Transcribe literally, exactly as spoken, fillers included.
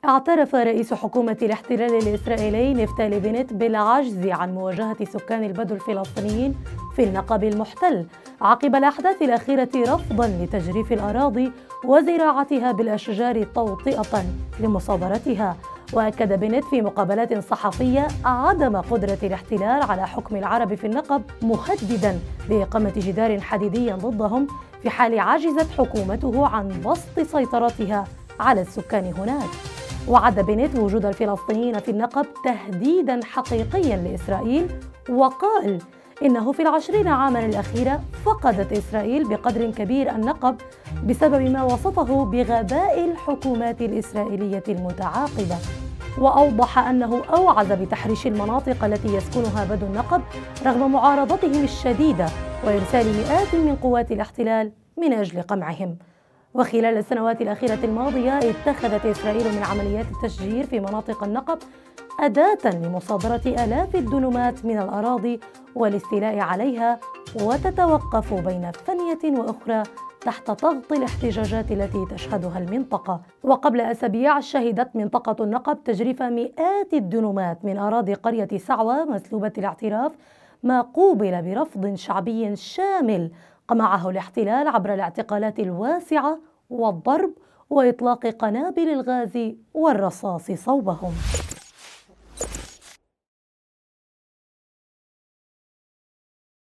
اعترف رئيس حكومة الاحتلال الإسرائيلي نفتالي بنت بالعجز عن مواجهة سكان البدو الفلسطينيين في النقب المحتل عقب الأحداث الأخيرة، رفضاً لتجريف الأراضي وزراعتها بالأشجار توطئة لمصادرتها. وأكد بنت في مقابلات صحفية عدم قدرة الاحتلال على حكم العرب في النقب، مهدداً بإقامة جدار حديدي ضدهم في حال عجزت حكومته عن بسط سيطرتها على السكان هناك. وعد بنت وجود الفلسطينيين في النقب تهديداً حقيقياً لإسرائيل، وقال إنه في العشرين عاماً الأخيرة فقدت إسرائيل بقدر كبير النقب بسبب ما وصفه بغباء الحكومات الإسرائيلية المتعاقبة. وأوضح أنه أوعز بتحريش المناطق التي يسكنها بدو النقب رغم معارضتهم الشديدة وإرسال مئات من قوات الاحتلال من أجل قمعهم. وخلال السنوات الأخيرة الماضية اتخذت إسرائيل من عمليات التشجير في مناطق النقب أداة لمصادرة آلاف الدنومات من الأراضي والاستيلاء عليها، وتتوقف بين ثانية وأخرى تحت ضغط الاحتجاجات التي تشهدها المنطقة. وقبل أسابيع شهدت منطقة النقب تجريف مئات الدنومات من أراضي قرية سعوة مسلوبة الاعتراف، ما قوبل برفض شعبي شامل قمعه الاحتلال عبر الاعتقالات الواسعة والضرب وإطلاق قنابل الغاز والرصاص صوبهم.